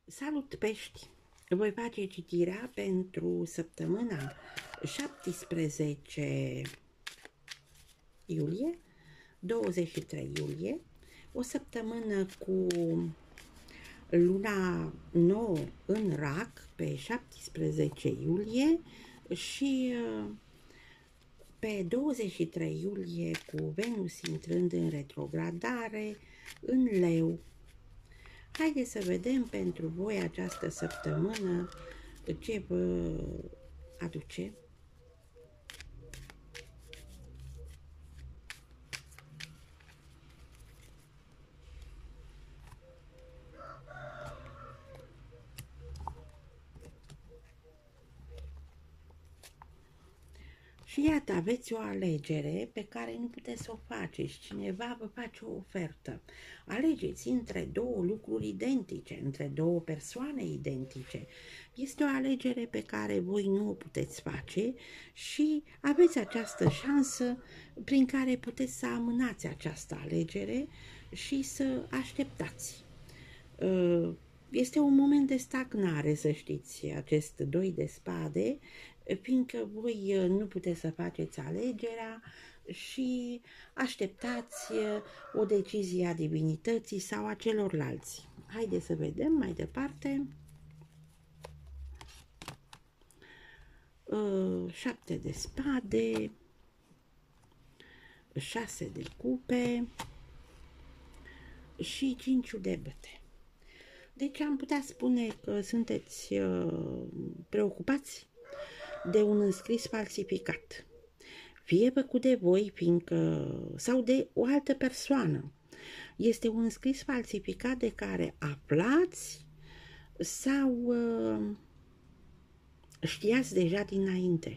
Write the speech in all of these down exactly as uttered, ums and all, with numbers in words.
Salut pești! Voi face citirea pentru săptămâna șaptesprezece iulie, douăzeci și trei iulie, o săptămână cu luna nouă în Rac pe șaptesprezece iulie și pe douăzeci și trei iulie cu Venus intrând în retrogradare în Leu. Haideți să vedem pentru voi această săptămână ce vă aduce. Și iată, aveți o alegere pe care nu puteți să o faceți. Cineva vă face o ofertă. Alegeți între două lucruri identice, între două persoane identice. Este o alegere pe care voi nu o puteți face și aveți această șansă prin care puteți să amânați această alegere și să așteptați. Este un moment de stagnare, să știți, acest doi de spade, fiindcă voi nu puteți să faceți alegerea și așteptați o decizie a divinității sau a celorlalți. Haideți să vedem mai departe. Șapte de spade, șase de cupe și cinciul de băte. Deci am putea spune că sunteți preocupați de un înscris falsificat, fie făcut de voi, fiindcă, sau de o altă persoană. Este un înscris falsificat de care aflați sau uh, știați deja dinainte.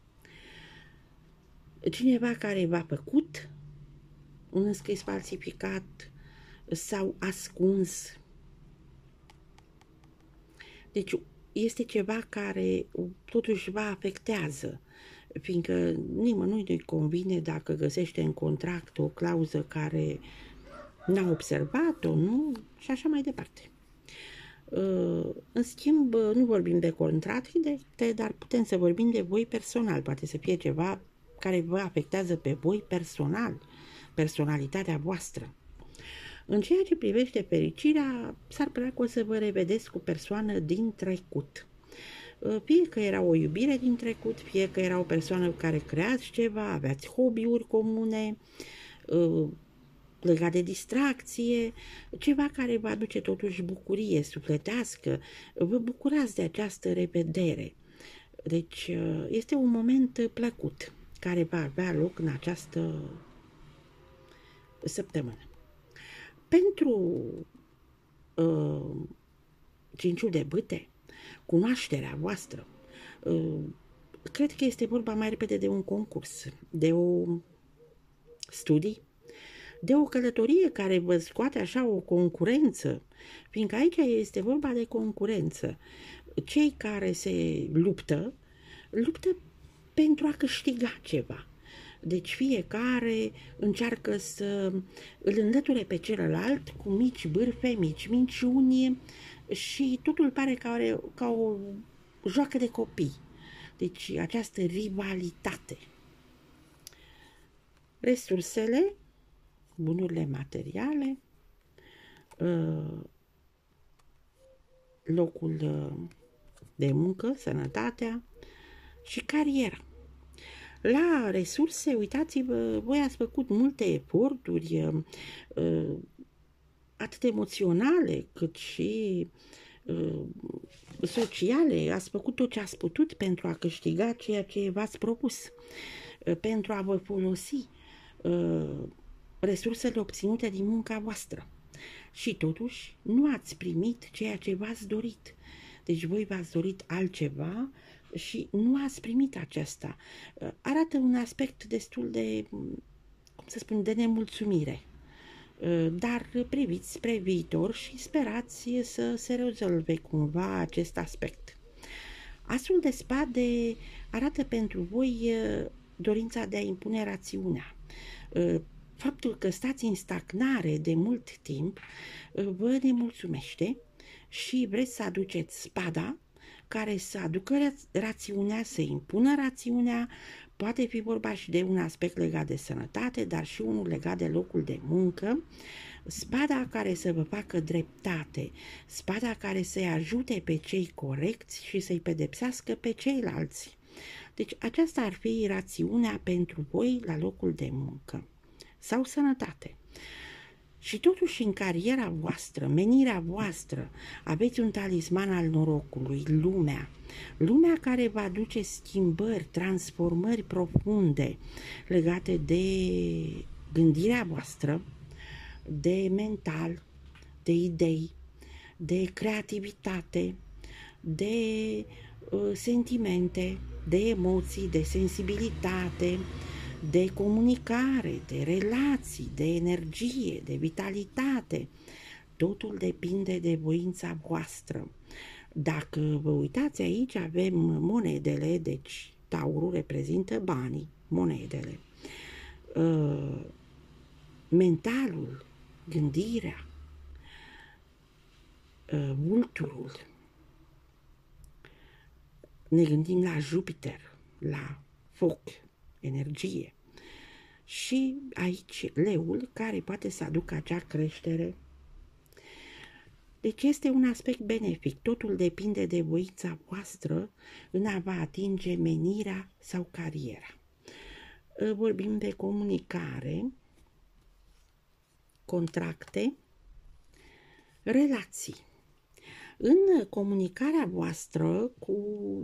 Cineva care v-a făcut un înscris falsificat sau ascuns. Deci este ceva care totuși vă afectează, fiindcă nimănui nu-i convine dacă găsește în contract o clauză care n-a observat-o, nu? Și așa mai departe. În schimb, nu vorbim de contracte, dar putem să vorbim de voi personal. Poate să fie ceva care vă afectează pe voi personal, personalitatea voastră. În ceea ce privește fericirea, s-ar părea că o să vă revedeți cu persoană din trecut. Fie că era o iubire din trecut, fie că era o persoană cu care creați ceva, aveați hobby-uri comune, legat de distracție, ceva care vă aduce totuși bucurie sufletească, vă bucurați de această revedere. Deci este un moment plăcut care va avea loc în această săptămână. Pentru uh, cinciul de bâte, cunoașterea voastră, uh, cred că este vorba mai repede de un concurs, de o studii, de o călătorie care vă scoate așa o concurență, fiindcă aici este vorba de concurență. Cei care se luptă, luptă pentru a câștiga ceva. Deci fiecare încearcă să îl înlăture pe celălalt cu mici bârfe, mici minciuni și totul pare ca, are, ca o joacă de copii. Deci această rivalitate. Resursele, bunurile materiale, locul de muncă, sănătatea și cariera. La resurse, uitați-vă, voi ați făcut multe eforturi, atât emoționale, cât și sociale. Ați făcut tot ce ați putut pentru a câștiga ceea ce v-ați propus, pentru a vă folosi resursele obținute din munca voastră. Și totuși nu ați primit ceea ce v-ați dorit. Deci voi v-ați dorit altceva și nu ați primit aceasta. Arată un aspect destul de, cum să spun, de nemulțumire. Dar priviți spre viitor și sperați să se rezolve cumva acest aspect. Asul de spade arată pentru voi dorința de a impune rațiunea. Faptul că stați în stagnare de mult timp vă nemulțumește și vreți să aduceți spada care să aducă rațiunea, să impună rațiunea. Poate fi vorba și de un aspect legat de sănătate, dar și unul legat de locul de muncă. Spada care să vă facă dreptate, spada care să-i ajute pe cei corecți și să-i pedepsească pe ceilalți. Deci aceasta ar fi rațiunea pentru voi la locul de muncă sau sănătate. Și totuși în cariera voastră, menirea voastră, aveți un talisman al norocului, lumea. Lumea care va aduce schimbări, transformări profunde legate de gândirea voastră, de mental, de idei, de creativitate, de uh, sentimente, de emoții, de sensibilitate, de comunicare, de relații, de energie, de vitalitate. Totul depinde de voința voastră. Dacă vă uitați aici, avem monedele, deci taurul reprezintă banii, monedele. Uh, mentalul, gândirea, uh, vulturul. Ne gândim la Jupiter, la foc, energie. Și aici leul care poate să aducă acea creștere. Deci este un aspect benefic. Totul depinde de voința voastră în a vă atinge menirea sau cariera. Vorbim de comunicare, contracte, relații. În comunicarea voastră cu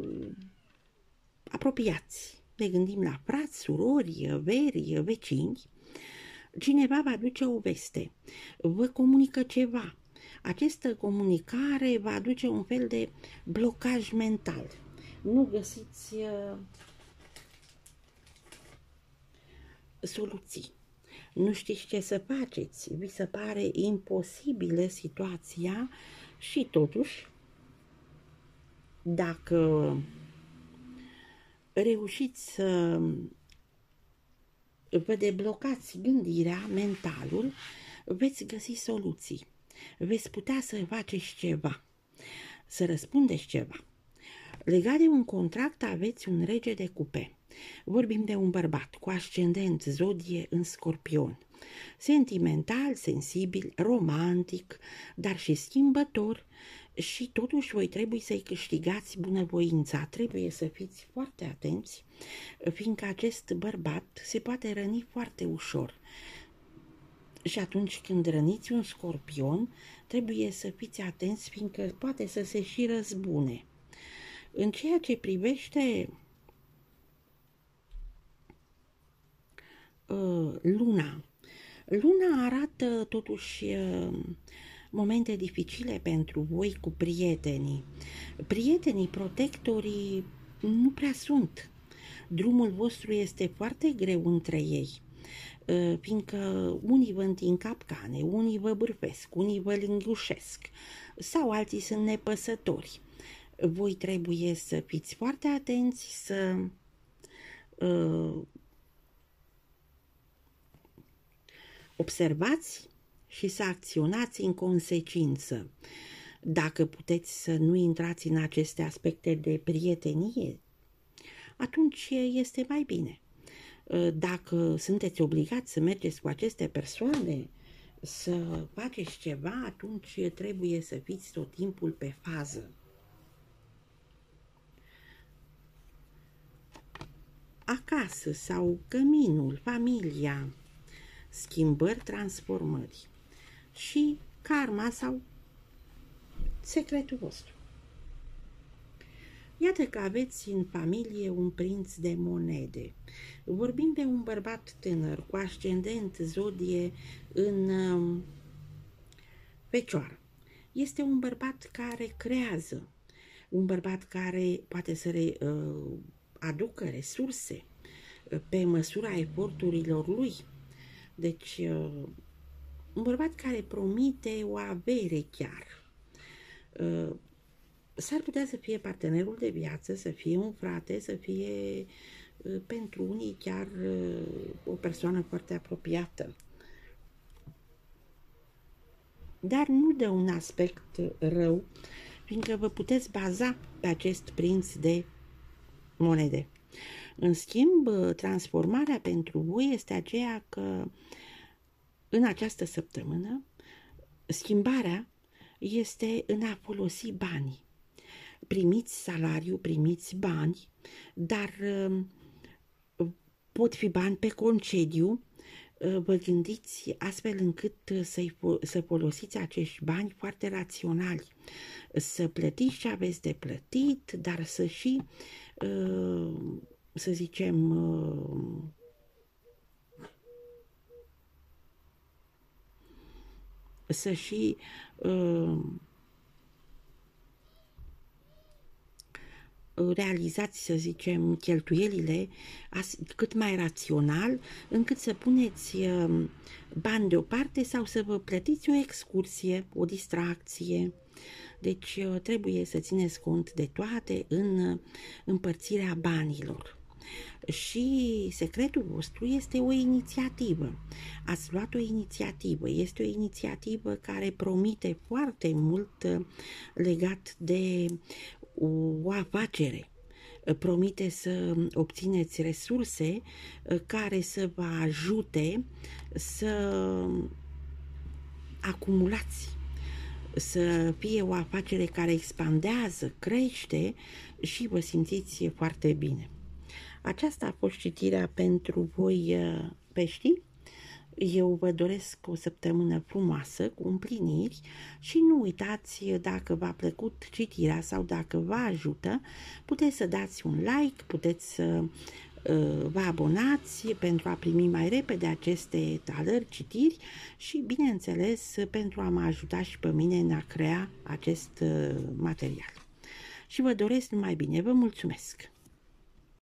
apropiați, ne gândim la frați, surori, veri, vecini, cineva va aduce o veste, vă comunică ceva. Această comunicare va aduce un fel de blocaj mental. Nu găsiți uh, soluții. Nu știți ce să faceți. Vi se pare imposibilă situația și totuși, dacă reușiți să vă deblocați gândirea, mentalul, veți găsi soluții. Veți putea să faceți ceva, să răspundeți ceva. Legat de un contract aveți un rege de cupe. Vorbim de un bărbat cu ascendent zodie în Scorpion. Sentimental, sensibil, romantic, dar și schimbător. Și totuși voi trebuie să-i câștigați bunăvoința. Trebuie să fiți foarte atenți, fiindcă acest bărbat se poate răni foarte ușor. Și atunci când răniți un scorpion, trebuie să fiți atenți, fiindcă poate să se și răzbune. În ceea ce privește uh, luna, luna arată totuși uh, momente dificile pentru voi cu prietenii. Prietenii, protectorii nu prea sunt. Drumul vostru este foarte greu între ei, fiindcă unii vă întind capcane, unii vă bârfesc, unii vă lingușesc sau alții sunt nepăsători. Voi trebuie să fiți foarte atenți, să uh, observați și să acționați în consecință. Dacă puteți să nu intrați în aceste aspecte de prietenie, atunci este mai bine. Dacă sunteți obligați să mergeți cu aceste persoane, să faceți ceva, atunci trebuie să fiți tot timpul pe fază. Acasă sau căminul, familia, schimbări, transformări și karma sau secretul vostru. Iată că aveți în familie un prinț de monede. Vorbim de un bărbat tânăr cu ascendent zodie în uh, Fecioară. Este un bărbat care creează, un bărbat care poate să re, uh, aducă resurse uh, pe măsura eforturilor lui. Deci, uh, un bărbat care promite o avere chiar. Uh, S-ar putea să fie partenerul de viață, să fie un frate, să fie pentru unii chiar o persoană foarte apropiată. Dar nu dă un aspect rău, fiindcă vă puteți baza pe acest prinț de monede. În schimb, transformarea pentru voi este aceea că în această săptămână schimbarea este în a folosi banii. Primiți salariu, primiți bani, dar pot fi bani pe concediu. Vă gândiți astfel încât să, să folosiți acești bani foarte raționali, să plătiți ce aveți de plătit, dar să și, să zicem, să și realizați, să zicem, cheltuielile cât mai rațional, încât să puneți bani deoparte sau să vă plătiți o excursie, o distracție. Deci trebuie să țineți cont de toate în împărțirea banilor. Și secretul vostru este o inițiativă. Ați luat o inițiativă. Este o inițiativă care promite foarte mult legat de o afacere. Promite să obțineți resurse care să vă ajute să acumulați, să fie o afacere care expandează, crește și vă simțiți foarte bine. Aceasta a fost citirea pentru voi, peștii. Eu vă doresc o săptămână frumoasă, cu împliniri și nu uitați, dacă v-a plăcut citirea sau dacă vă ajută, puteți să dați un like, puteți să uh, vă abonați pentru a primi mai repede aceste talări, citiri și, bineînțeles, pentru a mă ajuta și pe mine în a crea acest uh, material. Și vă doresc numai bine, vă mulțumesc!